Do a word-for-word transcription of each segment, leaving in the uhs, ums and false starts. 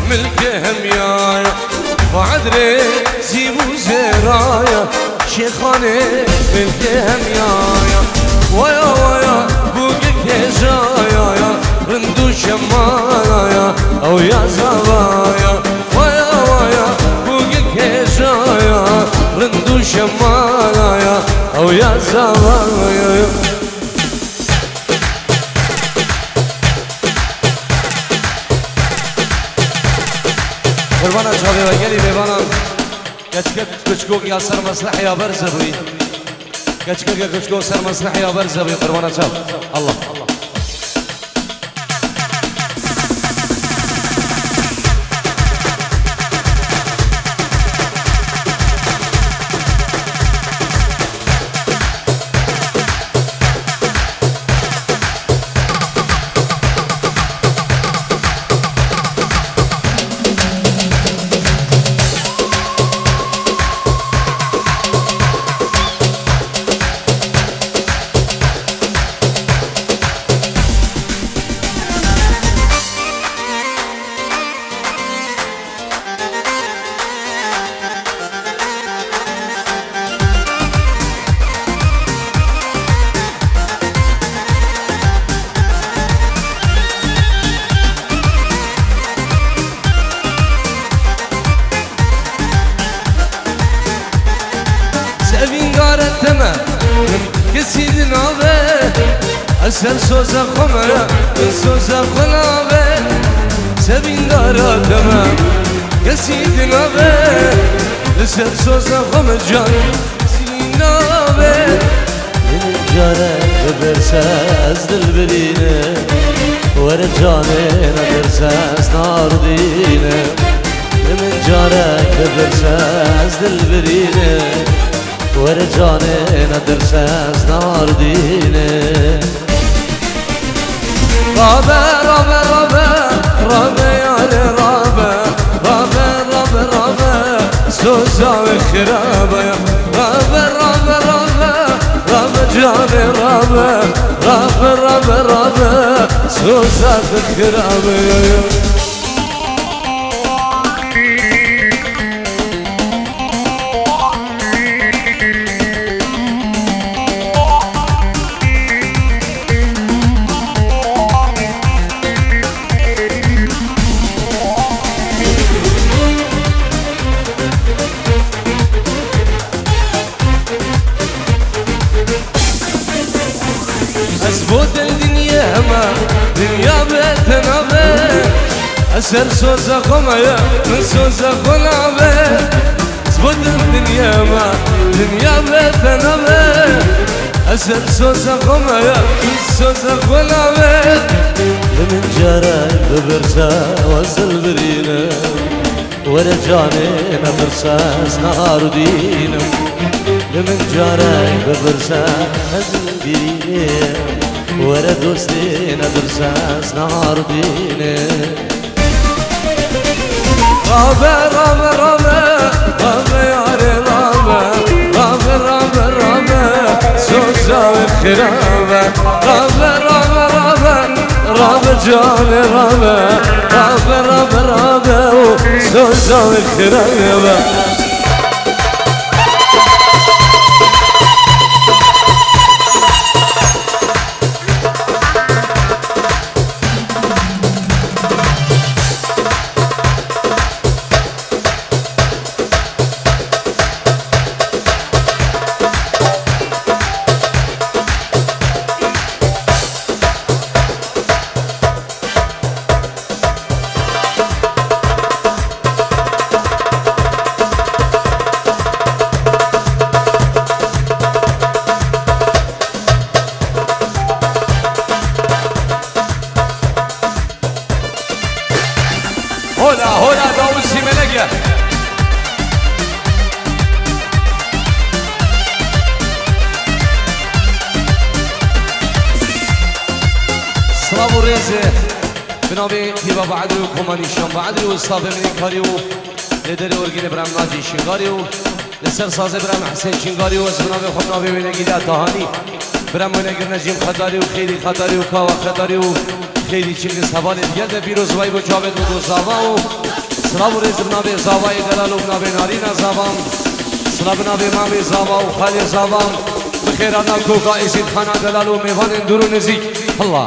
ملكهم يايا وعدري زيبو زرايا شيخاني ملكهم يايا ويا ويا بوقك جايا يا رندو شمايا او يا زوايا ويا ويا بوقك جايا رندو شمايا او يا زوايا قربان اصحابي وگلی بیبانم کچکت کچکو یا سر مصلح یا برزبی کچکت کچکو سر مصلح یا برزبی قربان اصحاب الله كسيد نابه أسر سوزا خمرة سوزا خلابه سبين دارا تمام كسيد نابه أسر سوزا خمر جان كسيد نابه من جارة برساس دل برينه ورجانه برساس نار دينه من جارة برساس دل برينه ورجانه ندرساز نار دينه رابه رابه رابه رابه يالي رابه رابه رابه رابه سوزا وخرابه رابه رابه رابه رابه جاني رابه رابه رابه رابه سوزا وخرابه أزبط الدنيا ما دنيا بيتنا بي أسر سوزا خمايا من سوزا خلابي أزبط الدنيا ما دنيا بيتنا بي أسر سوزا خمايا من سوزا خلابي لمن جاري ببرسا وزل برينا ورجاني نبرساس نار دينا لمن جاري ببرسا وزل برينا ورا دوستي ندرساس نهار دينه رابه رابه رابه رابه ياري رابه رابه رابه رابه سوزا وخرابه رابه رابه رابه رابه جاني رابه رابه رابه رابه سوزا وخرابه هولا هولا داوسي ملقيا صلابو ريزي بنابي تيبا بعدري وكماني شام بعدري وصلابي مني كاريو لدري ورقيني برام ناجي شنغاريو لسر سازي برام حسين شنغاريو وزبنابي خبنابي مني قيدا تهاني برام مني نجيم خداري وخيري خداري وكاوا خداري وخيري چنگز حوالي دیگر ده بیروز وای با جاوید و دوزاوا و سلام و ریز بنابه زاوای دلال و بنابه نارین زاوام سلام بنابه مامی زاوا و خالی زاوام بخیرانا کوکا ایزید خانا دلال و میوان اندرو نزیک الله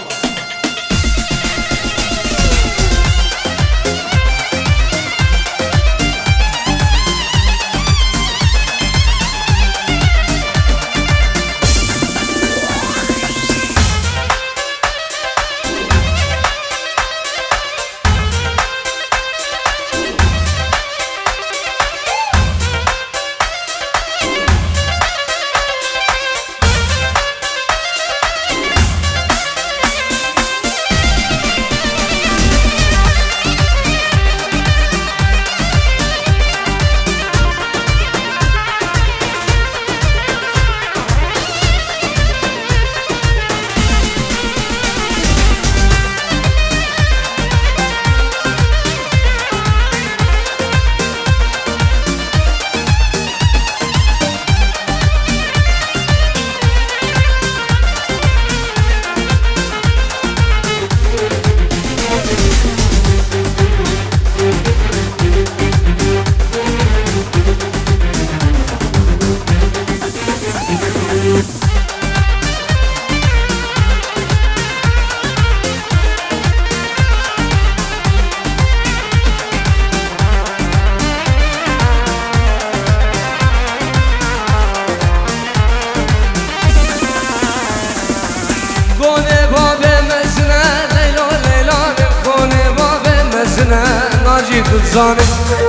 زانه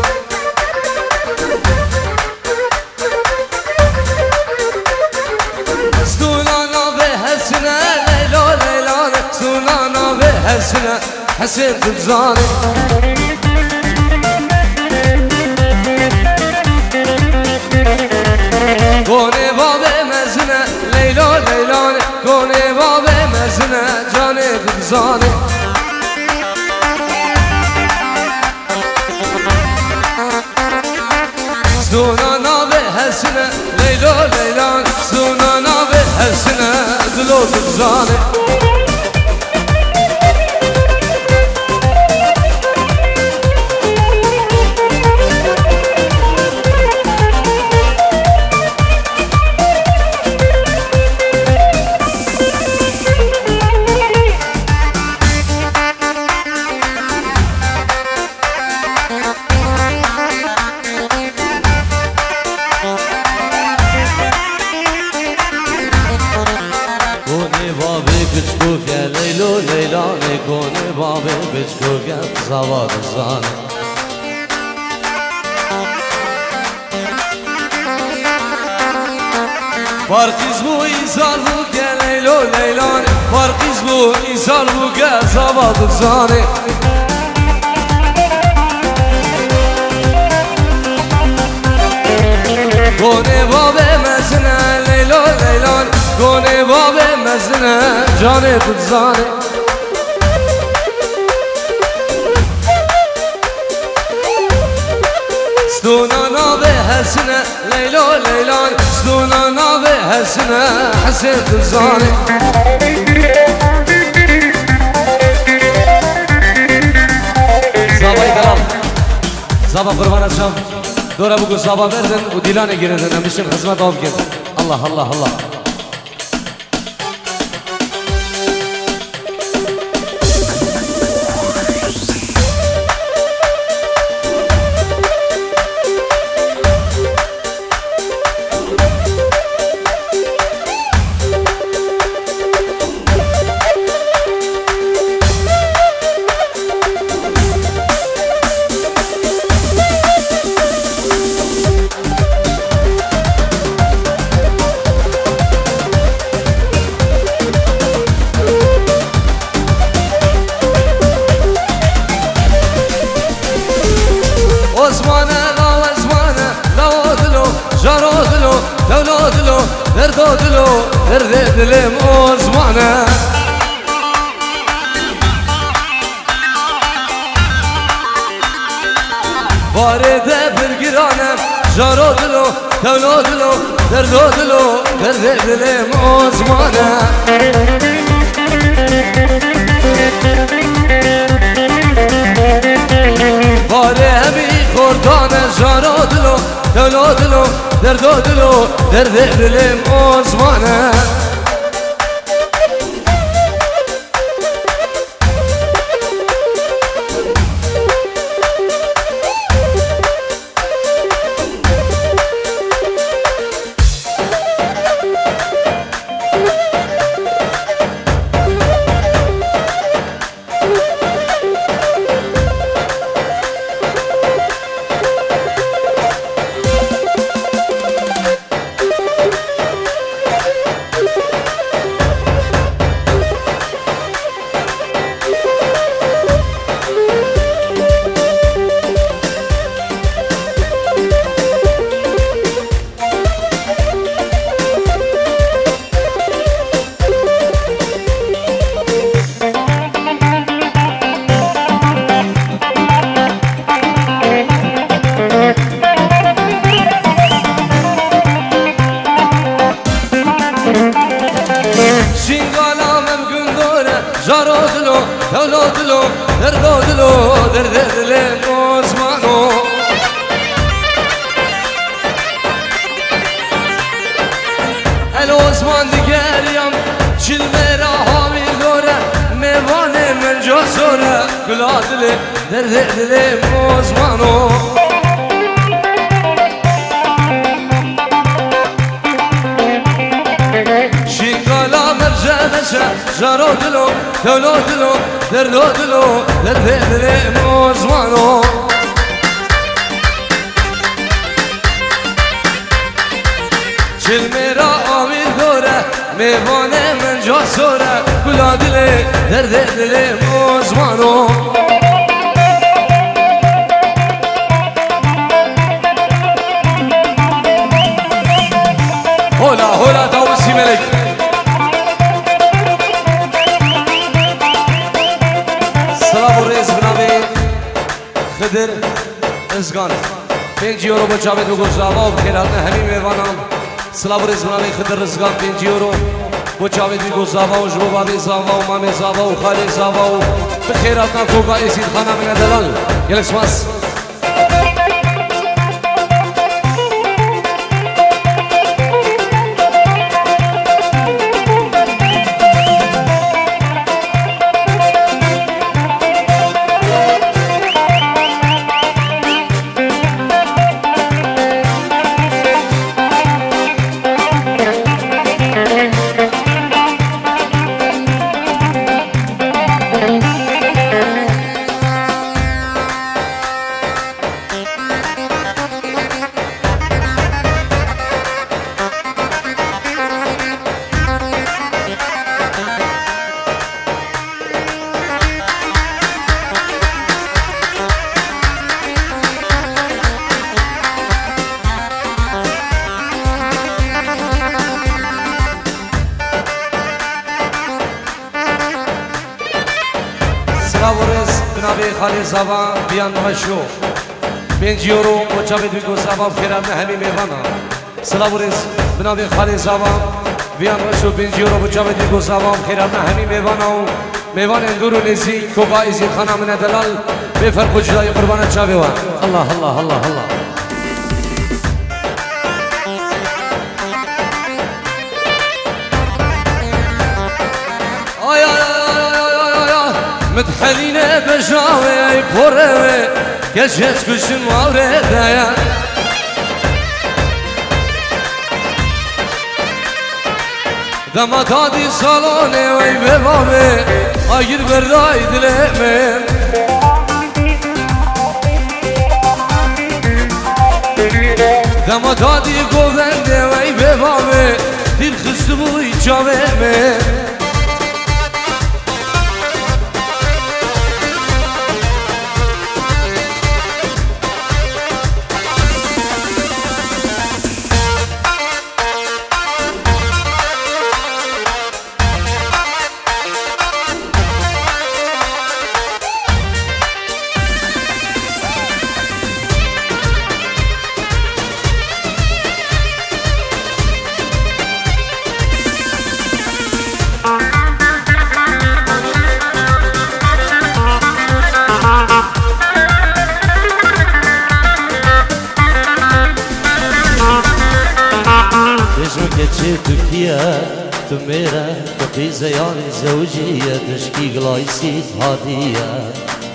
ستولانا به حسنه لیلا لیلانه ستولانا به حسنه حسن زانه گونه باب مزنه لیلا لیلانه گونه باب مزنه جانه زانه ستونانا به حسنه لیلا لیلان ستونانا به حسنه دلو تبزانه گونه باب بچکوگم زواد زانه فرقیز بو ایزال بو که لیلو لیلانه فرقیز بو ایزال بو که زواد زانه گونه باب مزنه لیلو لیلانه گونه باب مزنه جانه بزانه ستونانا به حسنه لیلا لیلان ستونانا به حسنه حسن زانه زابای دلال زابا قربان ازشم دوره بگو زابا بردن و دیلانه گیردن همیشن خدمت آب گرد الله الله الله دردادلو درد دلم آزمانه وارده برگرانم جارادلو دولادلو دردادلو درد دلم آزمانه دلو دلو دردو دلو درد دلم عثمانه جارو دلو دلو دلو دردو دلو درد دل موزمانو چل میرا آمیر دوره میوانه من جا سوره گلا دل درد دل موزمانو هولا هولا داوسی ملک خدر ازگان پنج یورو با جاوید و گزاوا و خیرات همین میوانم سلام رزمانی خدر ازگان پنج یورو با جاوید و گزاوا و جبو بابی زاوا و مامی زاوا و خالی زاوا و بخیرات نکوگا ایسید خانه من دلال یلکس ماس خالی زبان بیان مشو پنج یورو و جاوید بیگو زبان خیرات همین میوانا سلام ورز بنابی خالی زبان بیان مشو پنج یورو و جاوید بیگو زبان خیرات همین میوانا و میوان اندور و نزی کوبا ایزی خانه من دلال بفرق و جدای قربان چاویوان الله الله الله الله آیا متحنينه بجاوي بوره كشت كشن مورده دما دادي صالونه وي ببابه اير برداي دلمه دما دادي گوونده وي ببابه دل خستبو جاوه كتشي تركيا تميرة تقي زيان زوجية تشكي قلايسي هادية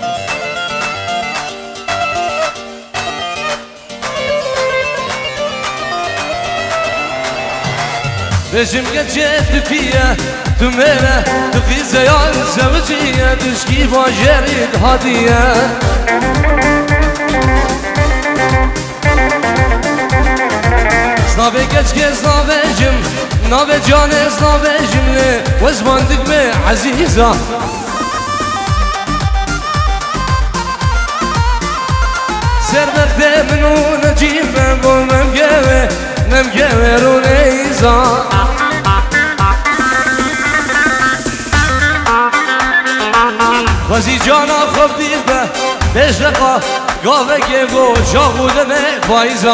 بجم كتشي تركيا تميرة تقي زيان زوجية تشكي باجري هادية نابه کچکز نابه جم نابه جانز نابه جمله وزمان دقمه عزیزا سربت منو نجیبه بو نمگوه نمگوه رو نیزا وزی جانا خوب دیده بشرقا گاوه که گو شاقوده me پایزا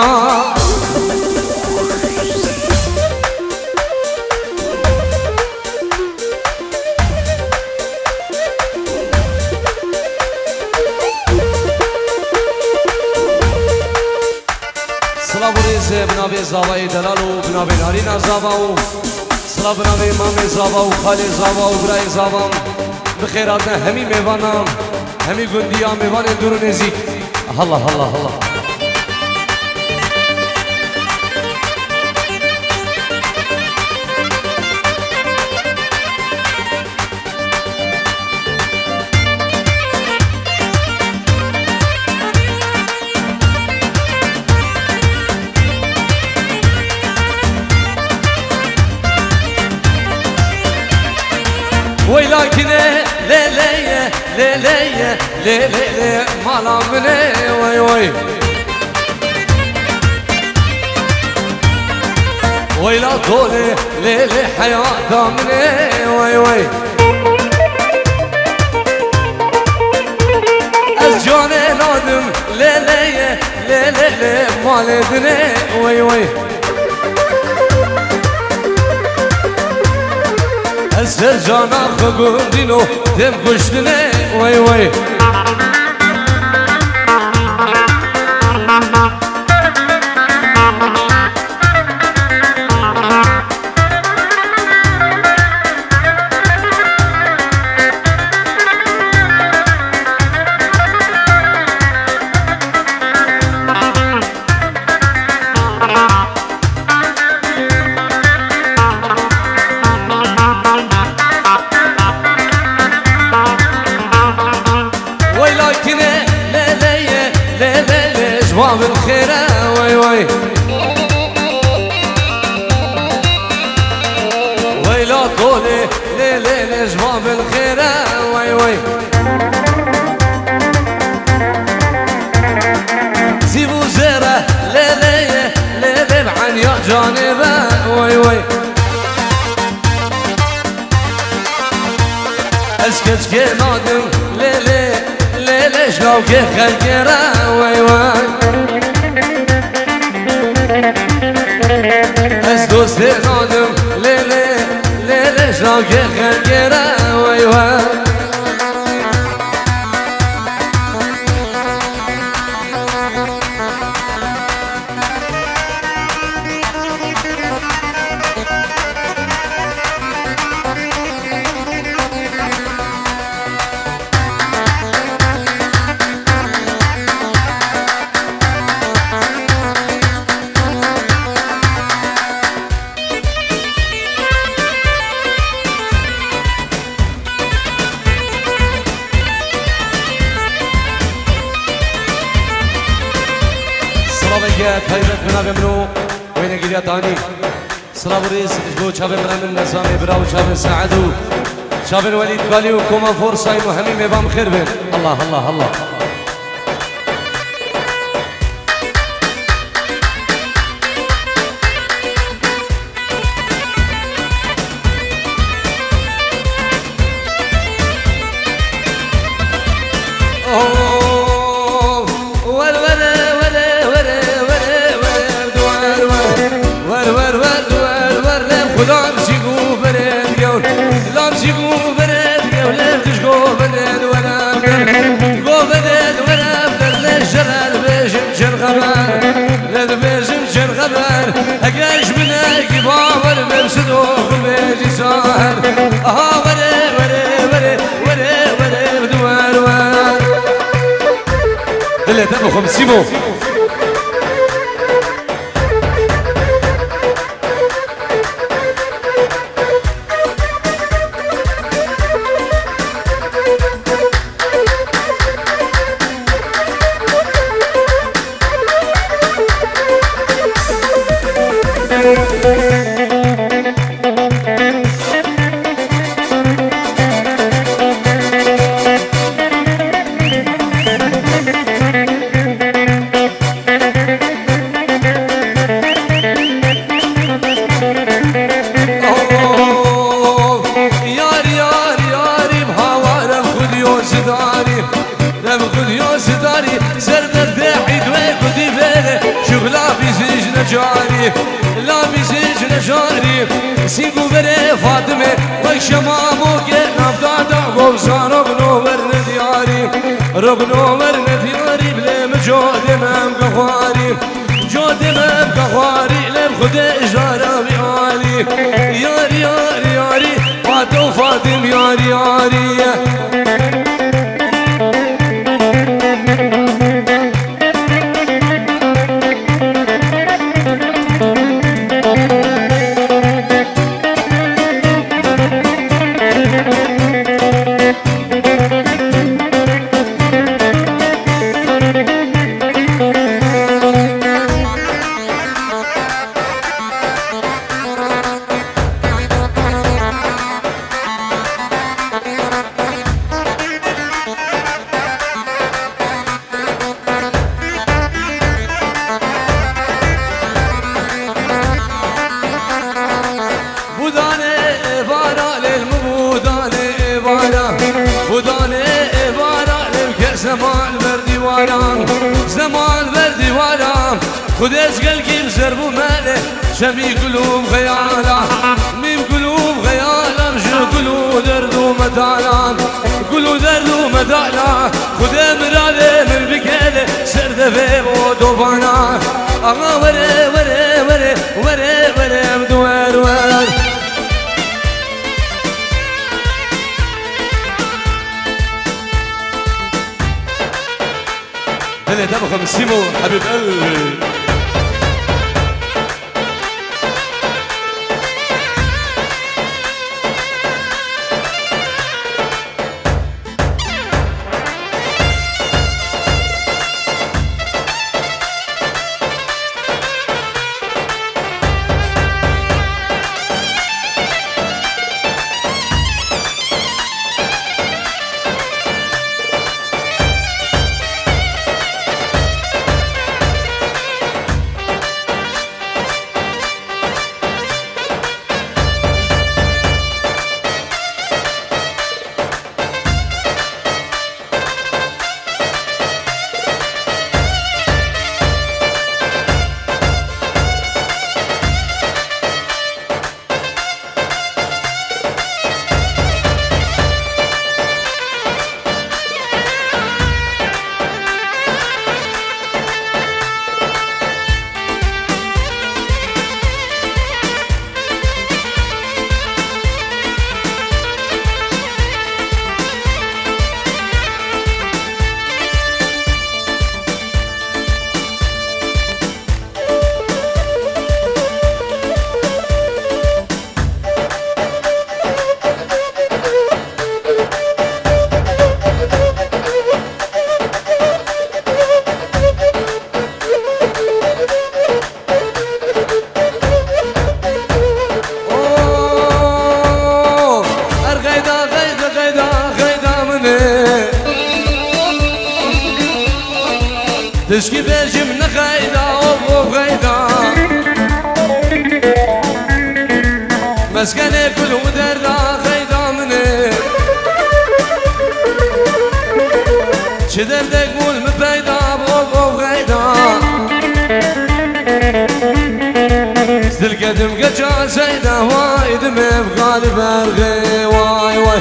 بنابه زاوای دلال و بنابه نارین زاوا و سلا بنابه امام زاوا و خال زاوا و برای زاوا بخیرات همی میوانم همی گندیا میوان دور نزیک الله الله الله ويلاكني ليلي ليلي ليلي مالا مني وي وي ويلا طولي ليلي حياة مني وي وي أسجاني نادم ليلي ليلي مالي دني وي وي السر جانا خقون دينو دم قشتني وي وي بالخيرة وي وي ويلا طولي ليلي نجمع بالخيرة وي وي سيبو زيرة ليلي ليلي بعن يا جانبه وي وي اسكت كي نادم ليلي ليلي شلوكي خلقيرة وي وي از دوست نادم لیلی لیلی شراکه خلگره وی وی خيرت بنا بمنو وين قليا تاني صلاة الرئيس جبو شابن بنا من نسامي براو شابن سعدو شابن وليد قالي وكوما فرصاي مهمين مبام خير بين الله الله الله اگرش بنای باور صدوق بيجي ساهر اه وري وري وري وري وري بدوار وار دلي تبو خمسيمو لا بيزيج نجاري سيقو بري فاطمة وشمامو كي نفضادا غوزان رغنو ورن دياري رغنو ورن دياري بلي مجود مام قخواري جود مام قخواري لم خد إجارة بيالي ياري ياري ياري فاتو فاطم ياري ياري زمان بردي وارام زمان بردي وارام خدش قلقي بزربو ماله شمي قلوب غيالا ميم قلوب غيالا مشو قلوب دردو مدالا قلوب دردو مدالا خده مرالي من بكالي سرد فيغو دوبانا اغا وري وري وري وري وري بدوار وار هلا تابو خمسيمو حبيب قلبي تشكي بيجي من غيدا وغيدا مسكني كل ودردا غيدا مني شدر تقول مبيدا وغيدا سلك دم قجا زيدا وايد مبغالب الغي واي واي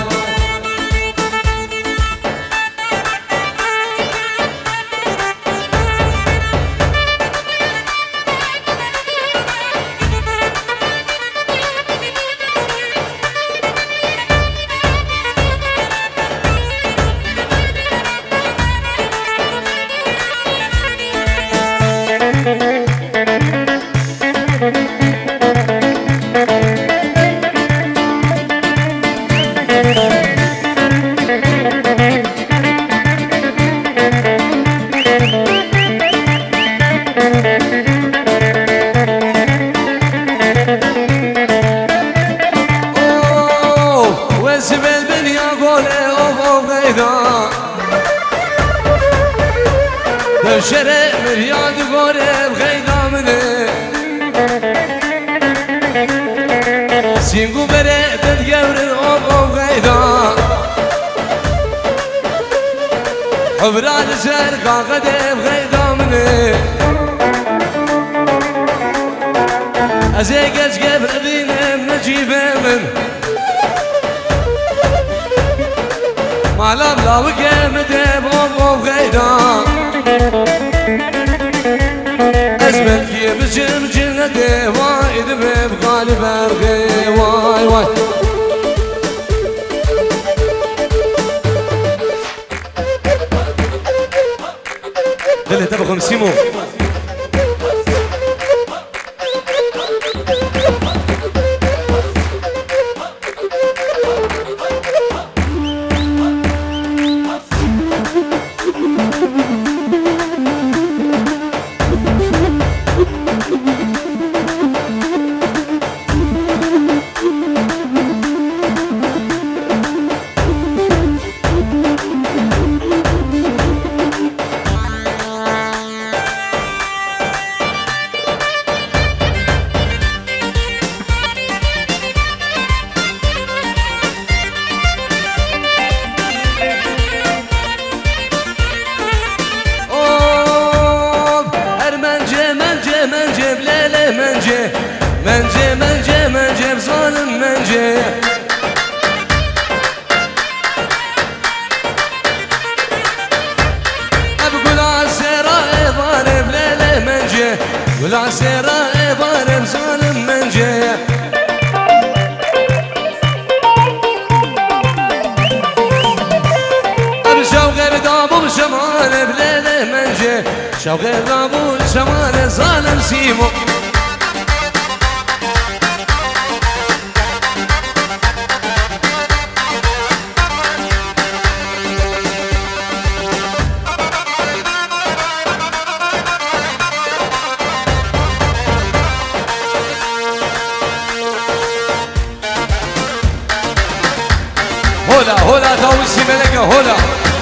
شري مرياد غوري بغيدا مني سينقو بري تتقبر الأم بغيدا حبران سرقا قدي بغيدا مني أزيقش قبر بيني نجيب من معلم لا وقامت بأم بغيدا أزمن كيف جم جلدي وايد بغالب أرغي واي واي دلي تبقى مسيمو منجي منجي منجي بظالم منجي أبقول عالسيرة ضارب ليلة منجي قول عالسيرة ضارب ظالم منجي أبشوقي بدابو بشمال بليلة منجي شوقي بدابو بشمال ظالم سيمو هولا هولا داوسي ملكة هولا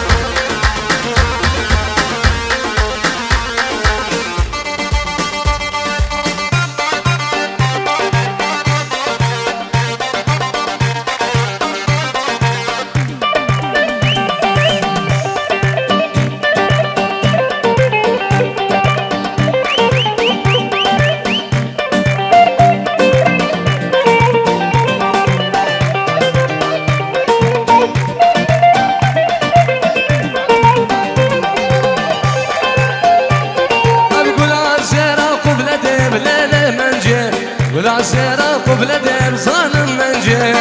والعسيرة قبل دير ظالم منجي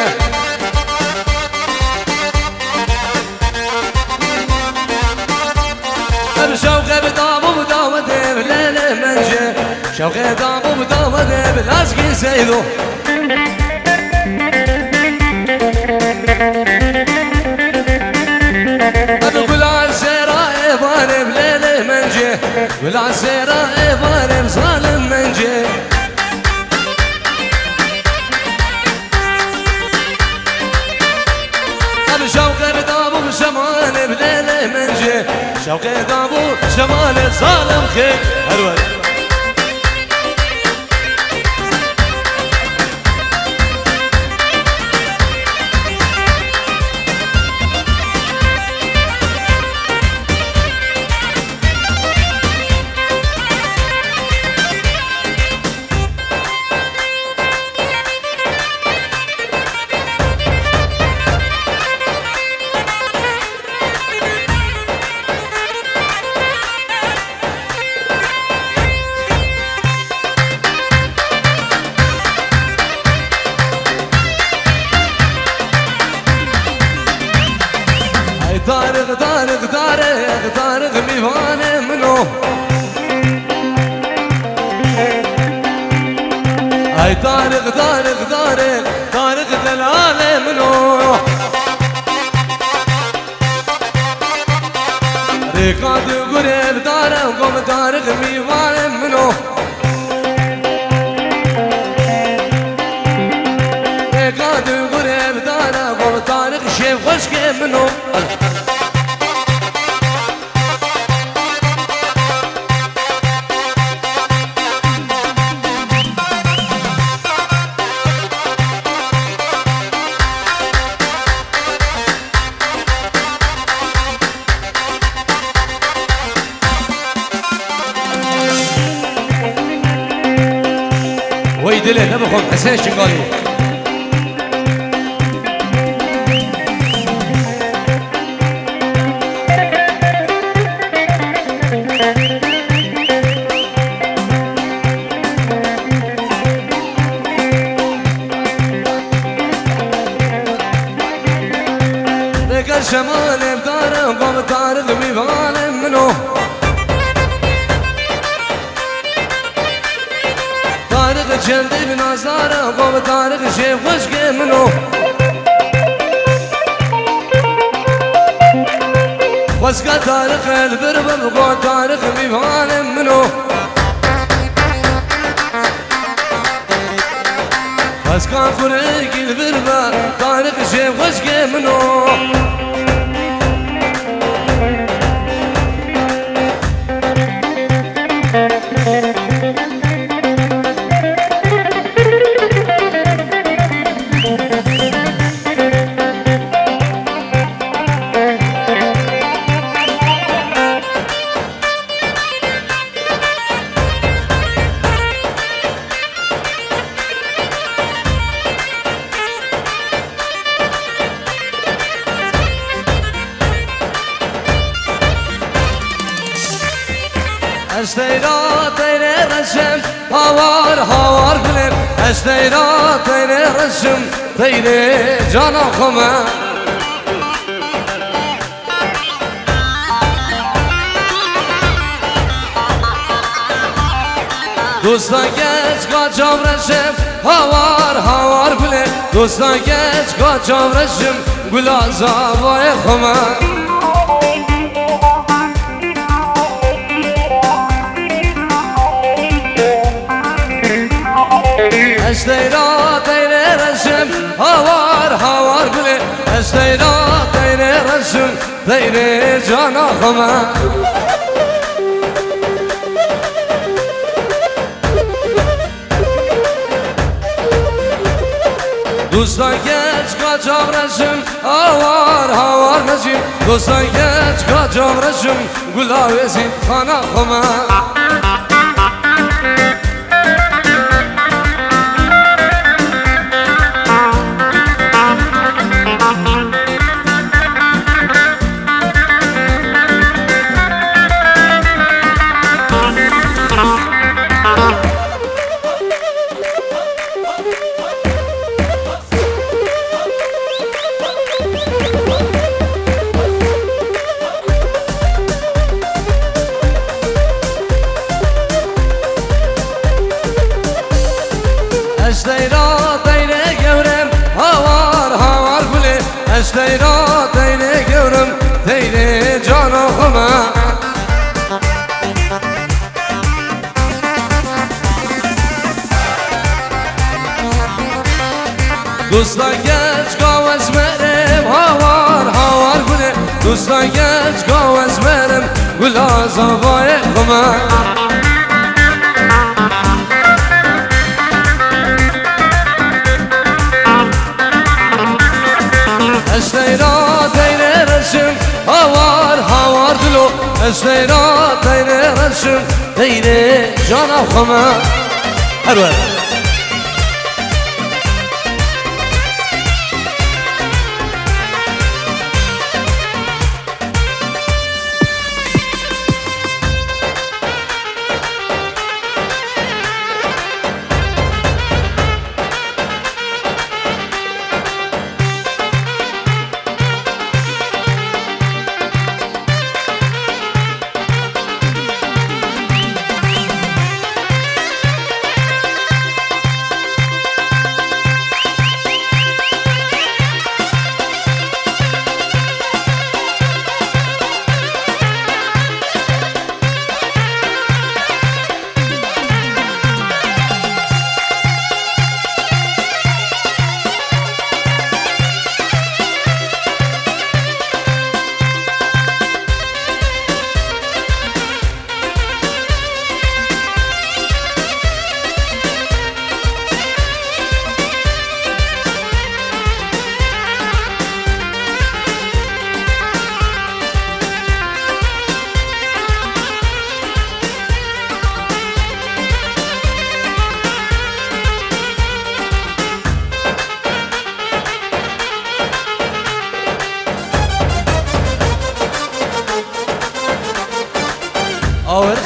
شوقي بدابو بدابو دير ليلة منجي شوقي دابو بدابو دير لازقي سيدو أقول عسيرة ضارب ليلة منجي والعسيرة ضارب ظالم منجي شوقي بدابو بشمال بليلة منجي شوقي دابو شمال ظالم خير هلوة طارق طارق طارق طارق ميفانه منو هاي طارق طارق طارق طارق دلاله منو ريقات قريب طارق قوم طارق ميفانه منو ريقات قريب طارق قوم طارق شيف خشكي منو دلي نبخم حسين شنقالي ذكر شمال بدارم قام طارق بيبان منو طارق جندي بنازاره قام طارق شيخ وشك منو وسكا طارق البربر قام طارق بيبان منو وسكا فريق البربر طارق شيخ وشك منو استيرا تيري رسم هوار هوار بلم استيرا تيري رسم تيري جانا خما دوستا geç kaçam resim havar havar bile dosta geç kaçam resim gulaza vay khama استيرا تيري رسم هوار هوار بلي استيرا تيري رسم تيري جانا خما دوستا geç kaçam resim havar havar resim dosta geç kaçam resim gulavezin khana khama استيرا تيري قورم هوار هوار بلي استيرا تيري قورم تيري جانا خما دوستا geç قاوز مرم هوار هوار بلي دوستا geç قاوز مرم گلازا وای خما استيرا تيري رسم هوار هوار دلو استيرا تيري رسم تيري جانا خما هرول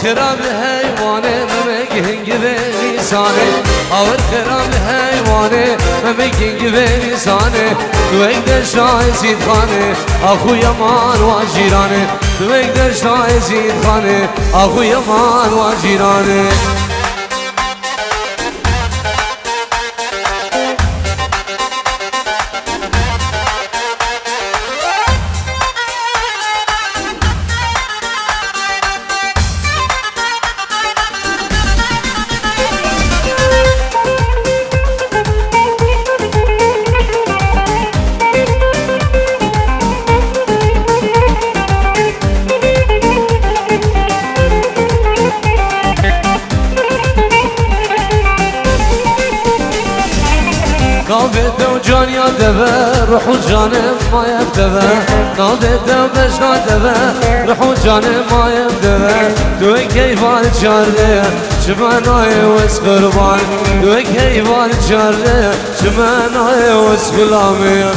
خراب الحيوانه ممكن جبين لسانه اور خراب الحيوانه ممكن جبين لسانه تويقدر شاي زيد خانه اخو يمان وجيرانه تويقدر شاي زيد خانه اخو يمان وجيرانه نادت وجان يا دبا روحوا جانم ما يبدبا نادت وبشنا دبا روحوا جانم ما يبدبا توي كيفان جارده شماناي واسقربان توي كيفان جارده شماناي واسقلامي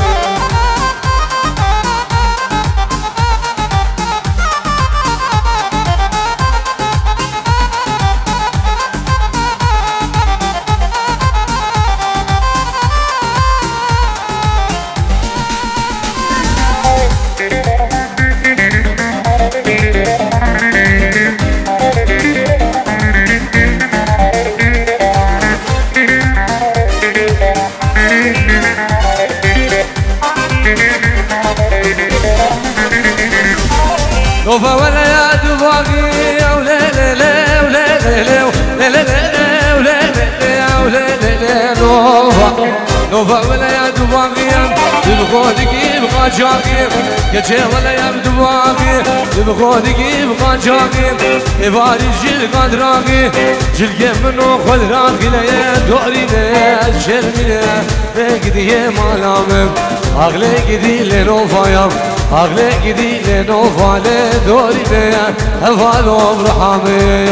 نوفا ولا يا دباقي يا وليلي لي وليلي لي وليلي لي وليلي لي وليلي لي نوفا نوفا ولا يا دباقي تبغودك يبقى جاقي كتشي ولا يا دباقي تبغودك يبقى جاقي يباري الجيل قدراقي جلقي منو خذ راقي لي دوري لي جرمي لي قدي مالامم اغلي قدي لي نوفا يا اغلي قدي لي نوفا لي دوري لي هفالو برحامي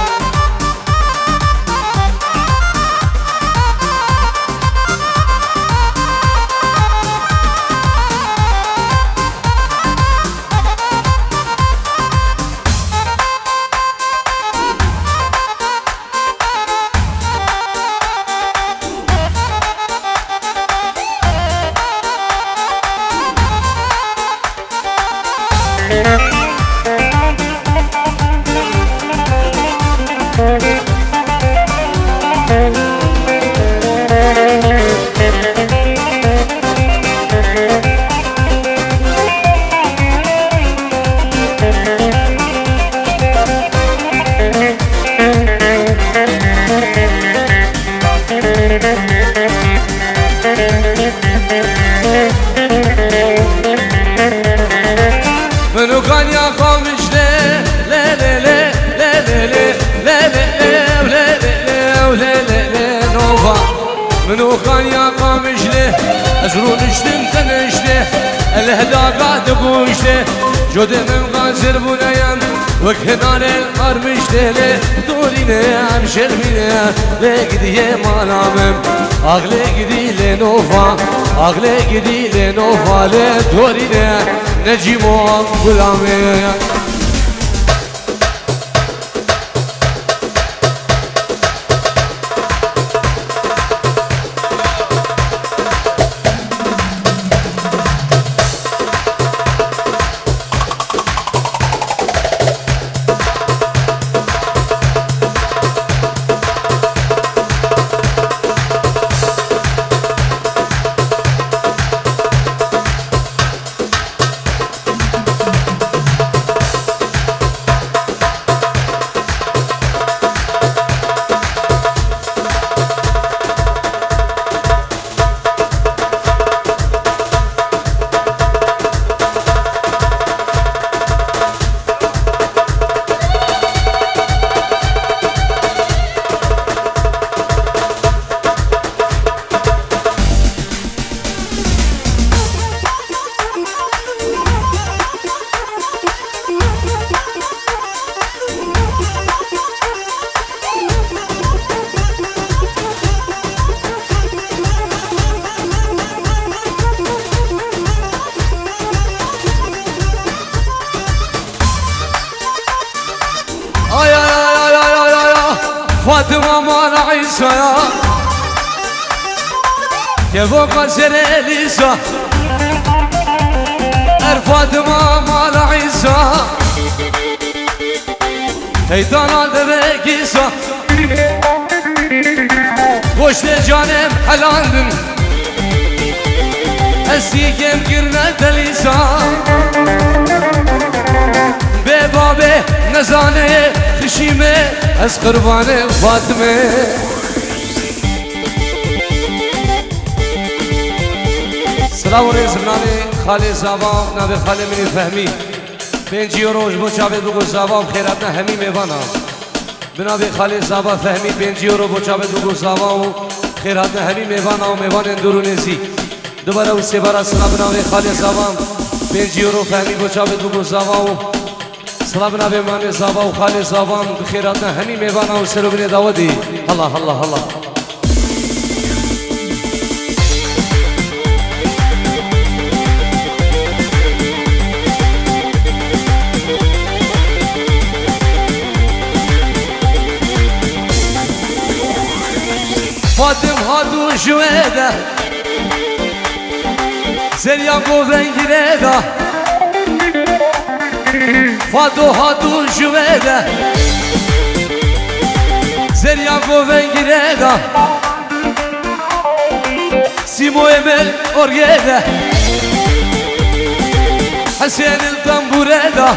منو كان يا قومش لي لي لي لي لي لي لي لي لي لي لي نوفا منو كان يا قومش لي ازرو نشتم تنشتي الهدا قاعد بوشتي جود من غازر بنيام وكنار القار مشتلي دوريني امشرميني لقدي مالامم اغلي قدي لنوفا اغلي قدي لنوفا لدوريني نجيمو غلامي فاطمه مال عيسى يا فوق قصر اليسا فاطمه مال عيسى هيدانا دبكيسا وشت جانم حلاندن اسيكم قرنا تليسا ببابي نزانه خشيمه از قربان فاطمه سلام علیکم نامی خالی زبان نامی خالی منی فهمی پنج یوروش بو چاوید بگو زبان خیرات نه همی میوانا بنابی خالی زبان فهمی پنج یورو بو چاوید بگو زبان خیرات نه همی میوانا و میوان اندرونیزی دوباره و سه بار سلام بنابی خالی زبان پنج یورو فهمی بو چاوید بگو زبان سلام بنابی من زبان و خالی زبان خیرات نه همی میوانا و سلو بنی داودی الله الله الله فاطم هادو جويدة زريان قوفن جريدة فاطم هادو جويدة زريان قوفن جريدة سيمو امل اورجيدة حسين الطنبوريدة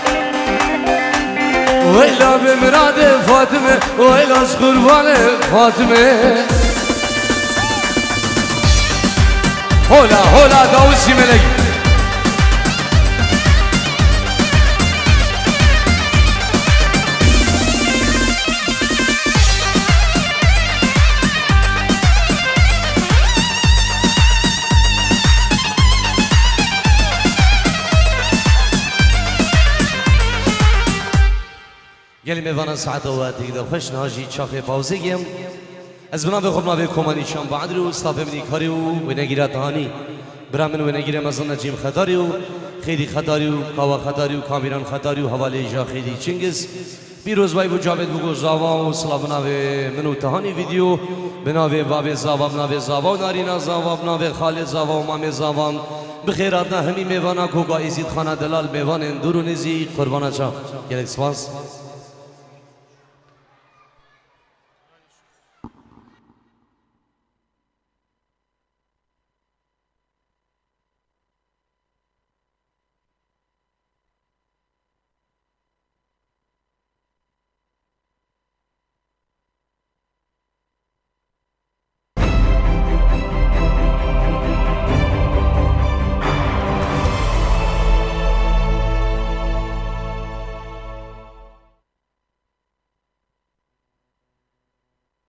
ويلا بمراد فاطمة ويلا قربان فاطمة هولا هولا داوسي ملك گلی میوانم ساعت وقتی که خوش ناجی چاخه پاوزه گیم از بنا به خودم به کمانی شام بعد رو استاف منی کاری و و نگیرات هانی برامن و نگیرم از آن نجیم خداری و خیلی خداری و کاوا خداری و کامیران خداری و حواله جا خیلی چنگز بیروز بای و جاوید بگو زاوا و سلام بنا به منو تهانی ویدیو بنا به باب زاوا بنا به زاوا نارینا زاوا بنا به خالد زاوا و مام زاوا بخیرات نه همی میوانا کوکا ایزید خانه دلال میوان اندرونیزی قربانا چا یک سپاس